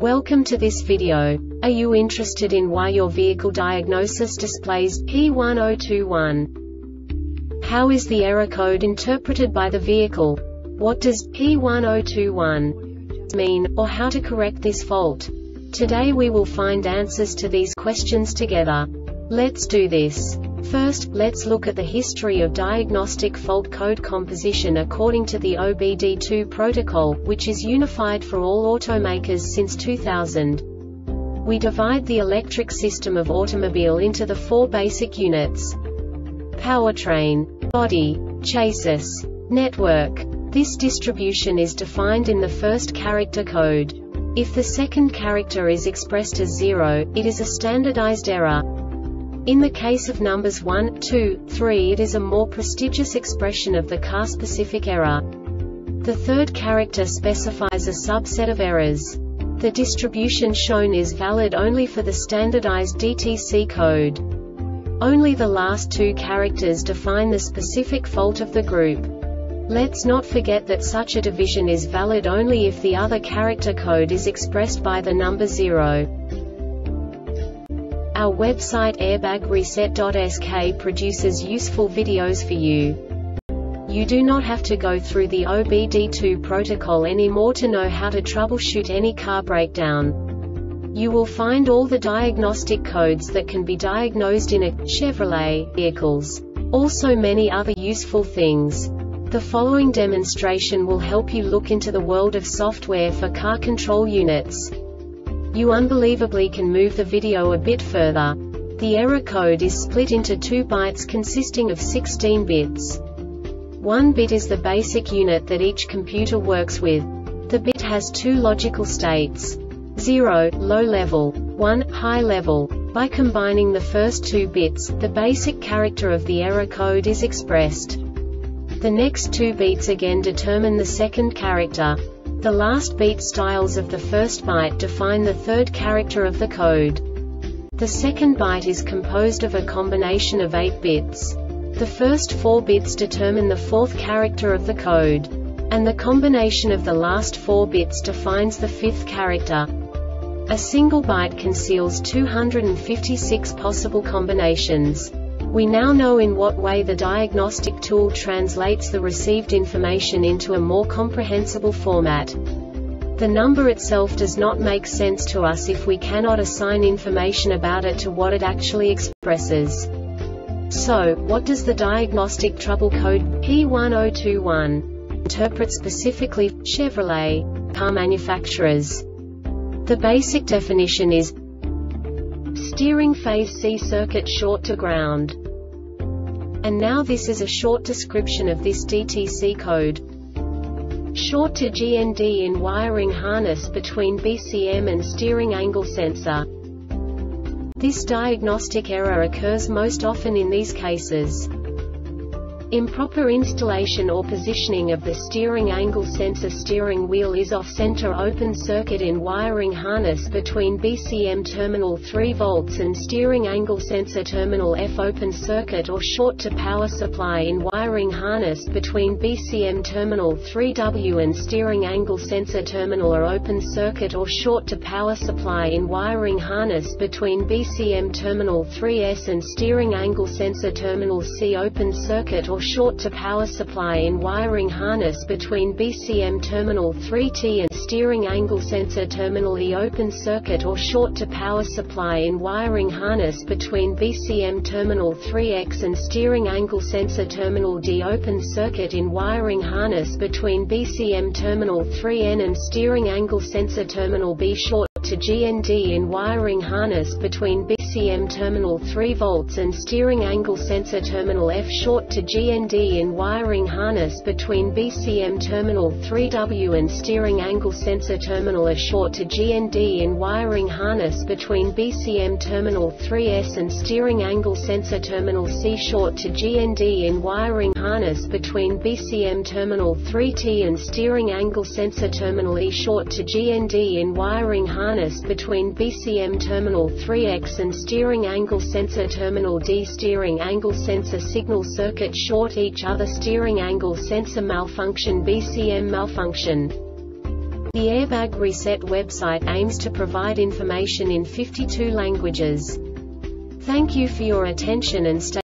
Welcome to this video. Are you interested in why your vehicle diagnosis displays P1021? How is the error code interpreted by the vehicle? What does P1021 mean, or how to correct this fault? Today we will find answers to these questions together. Let's do this. First, let's look at the history of diagnostic fault code composition according to the OBD2 protocol, which is unified for all automakers since 2000. We divide the electric system of automobile into the four basic units: powertrain, body, chassis, network. This distribution is defined in the first character code. If the second character is expressed as 0, it is a standardized error. In the case of numbers 1, 2, 3, it is a more prestigious expression of the car-specific error. The third character specifies a subset of errors. The distribution shown is valid only for the standardized DTC code. Only the last two characters define the specific fault of the group. Let's not forget that such a division is valid only if the other character code is expressed by the number 0. Our website airbagreset.sk produces useful videos for you. You do not have to go through the OBD2 protocol anymore to know how to troubleshoot any car breakdown. You will find all the diagnostic codes that can be diagnosed in a Chevrolet vehicles. Also many other useful things. The following demonstration will help you look into the world of software for car control units. You unbelievably can move the video a bit further. The error code is split into 2 bytes consisting of 16 bits. 1 bit is the basic unit that each computer works with. The bit has 2 logical states: 0, low level, 1, high level. By combining the first 2 bits, the basic character of the error code is expressed. The next 2 beats again determine the second character. The last beat styles of the first byte define the third character of the code. The second byte is composed of a combination of 8 bits. The first 4 bits determine the fourth character of the code. And the combination of the last 4 bits defines the fifth character. A single byte conceals 256 possible combinations. We now know in what way the diagnostic tool translates the received information into a more comprehensible format. The number itself does not make sense to us if we cannot assign information about it to what it actually expresses. So, what does the diagnostic trouble code P1021 interpret specifically for Chevrolet car manufacturers? The basic definition is steering phase C circuit short to ground. And now this is a short description of this DTC code. Short to GND in wiring harness between BCM and steering angle sensor. This diagnostic error occurs most often in these cases: improper installation or positioning of the steering angle sensor. Steering wheel is off-center. Open circuit in wiring harness between BCM terminal 3 volts and steering angle sensor terminal F. Open circuit or short to power supply in wiring harness between BCM terminal 3W and steering angle sensor terminal R. Open circuit or short to power supply in wiring harness between BCM terminal 3S and steering angle sensor terminal C. Open circuit or short to power supply in wiring harness between BCM terminal 3T and steering angle sensor terminal E. Open circuit or short to power supply in wiring harness between BCM terminal 3X and steering angle sensor terminal D. Open circuit in wiring harness between BCM terminal 3N and steering angle sensor terminal B. Short to GND in wiring harness between BCM terminal 3 volts and steering angle sensor terminal F. Short to GND in wiring harness between BCM terminal 3W and steering angle sensor terminal A. Short to GND in wiring harness between BCM terminal 3S and steering angle sensor terminal C. Short to GND in wiring harness between BCM terminal 3T and steering angle sensor terminal E. Short to GND in wiring harness between BCM terminal 3X and steering angle sensor terminal D. Steering angle sensor signal circuit short. Each other. Steering angle sensor malfunction. BCM malfunction. The Airbag Reset website aims to provide information in 52 languages. Thank you for your attention and stay